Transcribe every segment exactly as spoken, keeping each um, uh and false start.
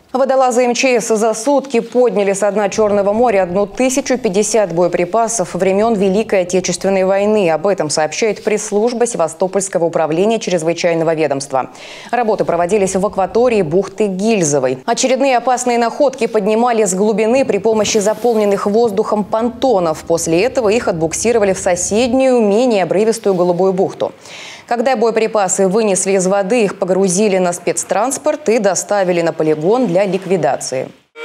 Водолазы эм че эс за сутки подняли со дна Черного моря тысячу пятьдесят боеприпасов времен Великой Отечественной войны. Об этом сообщает пресс-служба Севастопольского управления чрезвычайного ведомства. Работы проводились в акватории бухты Гильзовой. Очередные опасные находки поднимали с глубины при помощи заполненных воздухом понтонов. После этого их отбуксировали в соседнюю, менее обрывистую Голубую бухту. Когда боеприпасы вынесли из воды, их погрузили на спецтранспорт и доставили на полигон для ликвидации.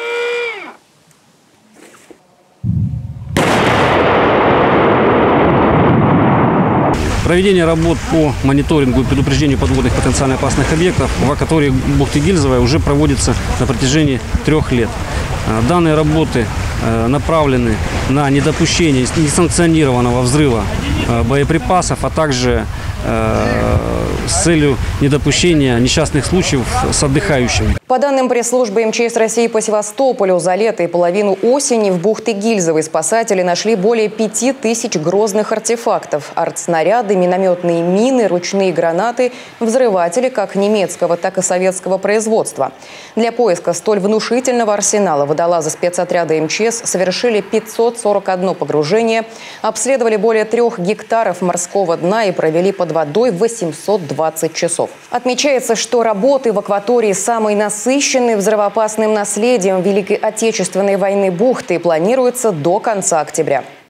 Проведение работ по мониторингу и предупреждению подводных потенциально опасных объектов в акватории бухты Гильзовой уже проводится на протяжении трех лет. Данные работы направлены на недопущение несанкционированного взрыва боеприпасов, а также с целью недопущения несчастных случаев с отдыхающими. По данным пресс-службы эм че эс России по Севастополю, за лето и половину осени в бухте Гильзовой спасатели нашли более пяти тысяч грозных артефактов. Артснаряды, минометные мины, ручные гранаты, взрыватели как немецкого, так и советского производства. Для поиска столь внушительного арсенала водолазы спецотряда эм че эс совершили пятьсот сорок одно погружение, обследовали более трех гектаров морского дна и провели под водой восемьсот двадцать часов. Отмечается, что работы в акватории самой насыщенной взрывоопасным наследием Великой Отечественной войны бухты планируются до конца октября.